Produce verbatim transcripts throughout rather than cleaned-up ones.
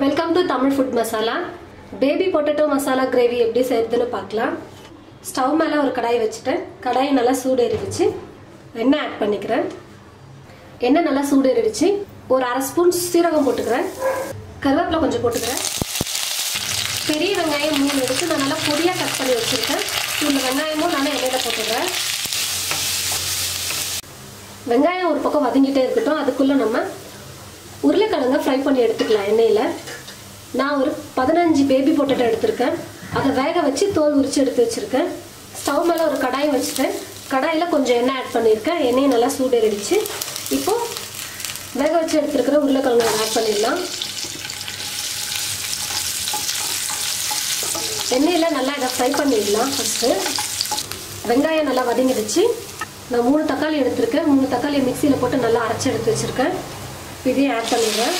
Welcome to Tamil Food Masala. Baby potato masala gravy எப்படி செய்யறதுன்னு பார்க்கலாம். ஸ்டவ் மேல ஒரு கடாய் வச்சிட்டேன். கடாய் நல்லா சூடேறிடுச்சு. எண்ணெய் ஆட் பண்ணிக்கிறேன். எண்ணெய் நல்லா சூடேறிடுச்சு. ஒரு அரை ஸ்பூன் சீரகம் போட்டுக்கிறேன். கருவேப்பிலை கொஞ்சம் போட்டுக்கிறேன். பெரிய வெங்காயம் மூணு எடுத்து நான் நல்லா பொடியா கட் பண்ணி வச்சிருக்கேன். இந்த வெங்காயமும் நான் எண்ணெயில போட்டுக்கிறேன். வெங்காயம் ஒரு பக்கம் வதங்கிட்டே இருக்கட்டும். அதுக்குள்ள நம்ம உருளைக்கிழங்க ஃப்ரை பண்ணி எடுத்துக்கலாம் எண்ணெயில. நான் ஒரு பதினஞ்சு பேபி பொட்டேட்டோ எடுத்திருக்கேன். அதை வேக வச்சு தோல் உரிச்சு எடுத்து வச்சிருக்கேன். ஸ்டவ் மேல ஒரு கடாய் வச்சுட்டேன். கடாயில கொஞ்சம் எண்ணெய் ஆட் பண்ணியிருக்கேன். எண்ணெய் நல்லா சூடேறிடுச்சு. இப்போ வேக வச்சு எடுத்துருக்கிற உருளைக்கிழங்கு ஆட் பண்ணிடலாம். எண்ணெயில நல்லா இதை ஃப்ரை பண்ணிடலாம். ஃபர்ஸ்ட் வெங்காயம் நல்லா வதங்கிடுச்சு. நான் மூணு தக்காளி எடுத்திருக்கேன். மூணு தக்காளியை மிக்சியில் போட்டு நல்லா அரைச்சி எடுத்து வச்சிருக்கேன். இதையும் ஆட் பண்ணிடுறேன்.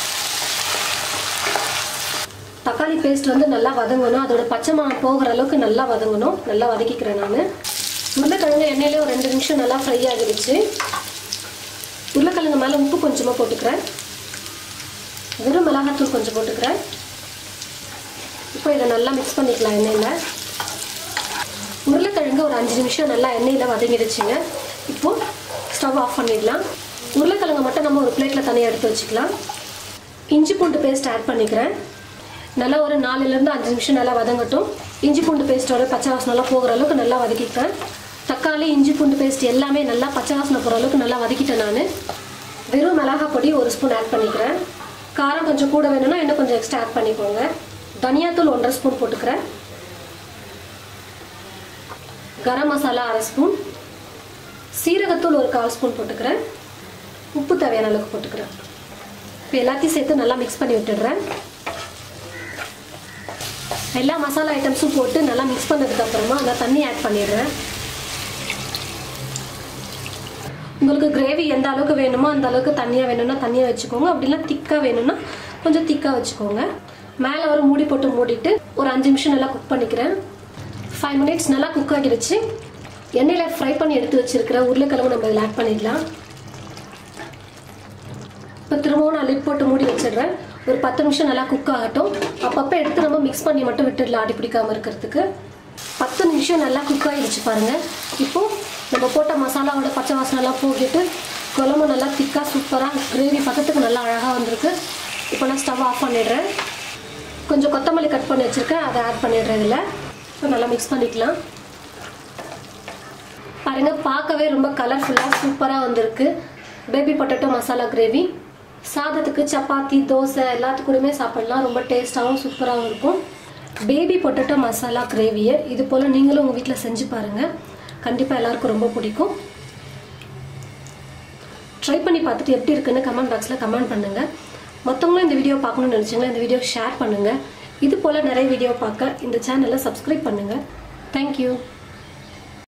தக்காளி பேஸ்ட் வந்து நல்லா வதங்கணும். அதோட பச்சை மணம் போகிற அளவுக்கு நல்லா வதங்கணும். நல்லா வதக்கிக்கிறேன் நான். உருளைக்கிழங்கு எண்ணெயிலே ஒரு ரெண்டு நிமிஷம் நல்லா ஃப்ரை ஆகிடுச்சு. உருளைக்கிழங்கு மேலே உப்பு கொஞ்சமாக போட்டுக்கிறேன். வெறும் மிளகாத்தூள் கொஞ்சம் போட்டுக்கிறேன். இப்போ இதை நல்லா மிக்ஸ் பண்ணிக்கலாம் எண்ணெயில். உருளைக்கிழங்கு ஒரு அஞ்சு நிமிஷம் நல்லா எண்ணெயில் வதங்கிடுச்சுங்க. இப்போது ஸ்டவ் ஆஃப் பண்ணிடலாம். உருளைக்கிழங்கு மட்டும் நம்ம ஒரு பிளேட்டில் தனியாக எடுத்து வச்சுக்கலாம். இஞ்சி பூண்டு பேஸ்ட் ஆட் பண்ணிக்கிறேன். நல்லா ஒரு நாலுலேருந்து அஞ்சு நிமிஷம் நல்லா வதங்கட்டும். இஞ்சி பூண்டு பேஸ்ட்டோட பச்சை வாசனை நல்லா போகிற அளவுக்கு நல்லா வதக்கிக்கிறேன். தக்காளி இஞ்சி பூண்டு பேஸ்ட் எல்லாமே நல்லா பச்சை வாசனை போகிற அளவுக்கு நல்லா வதக்கிட்டேன் நான். வெறும் மிளகாய் பொடி ஒரு ஸ்பூன் ஆட் பண்ணிக்கிறேன். காரம் கொஞ்சம் கூட வேணும்னா இன்னும் கொஞ்சம் எக்ஸ்ட்ரா ஆட் பண்ணிக்கோங்க. தனியாத்தூள் ஒன்றரை ஸ்பூன் போட்டுக்கிறேன். கரம் மசாலா அரை ஸ்பூன், சீரகத்தூள் ஒரு கால் ஸ்பூன் போட்டுக்கிறேன். உப்பு தேவையான அளவுக்கு போட்டுக்கிறேன். இப்போ எல்லாத்தையும் சேர்த்து நல்லா மிக்ஸ் பண்ணி விட்டுடுறேன். எல்லா மசாலா ஐட்டம்ஸும் போட்டு நல்லா மிக்ஸ் பண்ணதுக்கு அப்புறமா நான் தண்ணி ஆட் பண்ணிடுறேன். உங்களுக்கு கிரேவி எந்த அளவுக்கு வேணுமோ அந்த அளவுக்கு தண்ணியாக வேணும்னா தண்ணியாக வச்சுக்கோங்க. அப்படின்னா திக்காக வேணும்னா கொஞ்சம் திக்காக வச்சுக்கோங்க. மேலே ஒரு மூடி போட்டு மூடிட்டு ஒரு அஞ்சு நிமிஷம் நல்லா குக் பண்ணிக்கிறேன். ஃபைவ் மினிட்ஸ் நல்லா குக் ஆகிடுச்சு. எண்ணெயில் ஃப்ரை பண்ணி எடுத்து வச்சிருக்கிற உருளைக்கிழங்கு நம்ம இதில் ஆட் பண்ணிடலாம். இப்போ திரும்பவும் நான் லிட் போட்டு மூடி வச்சிடுறேன். ஒரு பத்து நிமிஷம் நல்லா குக் ஆகட்டும். அப்பப்போ எடுத்து நம்ம மிக்ஸ் பண்ணி மட்டும் விட்டுடலாம் அடி பிடிக்காமல் இருக்கிறதுக்கு. பத்து நிமிஷம் நல்லா குக் ஆகிடுச்சு பாருங்கள். இப்போது நம்ம போட்ட மசாலாவோட பச்சை வாசனைலாம் போகிட்டு குழம்பு நல்லா திக்காக சூப்பராக கிரேவி பக்கத்துக்கு நல்லா அழகாக வந்திருக்கு. இப்போ நான் ஸ்டவ் ஆஃப் பண்ணிடுறேன். கொஞ்சம் கொத்தமல்லி கட் பண்ணி வச்சுருக்கேன், அதை ஆட் பண்ணிடுறேன் இதில். இப்போ நல்லா மிக்ஸ் பண்ணிக்கலாம். பாருங்கள், பார்க்கவே ரொம்ப கலர்ஃபுல்லாக சூப்பராக வந்திருக்கு பேபி பொட்டேட்டோ மசாலா கிரேவி. சாதத்துக்கு சப்பாத்தி தோசை எல்லாத்துக்கூடமே சாப்பிடலாம். ரொம்ப டேஸ்ட்டாகவும் சூப்பராகவும் இருக்கும். பேபி பொட்டேட்டோ மசாலா கிரேவியை இது போல் நீங்களும் உங்கள் வீட்டில் செஞ்சு பாருங்கள். கண்டிப்பாக எல்லாருக்கும் ரொம்ப பிடிக்கும். ட்ரை பண்ணி பார்த்துட்டு எப்படி இருக்குன்னு கமெண்ட் பாக்ஸில் கமெண்ட் பண்ணுங்கள். மற்றவங்களும் இந்த வீடியோ பார்க்கணும்னு நினச்சிங்கன்னா இந்த வீடியோ ஷேர் பண்ணுங்கள். இது போல் நிறைய வீடியோ பார்க்க இந்த சேனலை சப்ஸ்கிரைப் பண்ணுங்கள். தேங்க்யூ.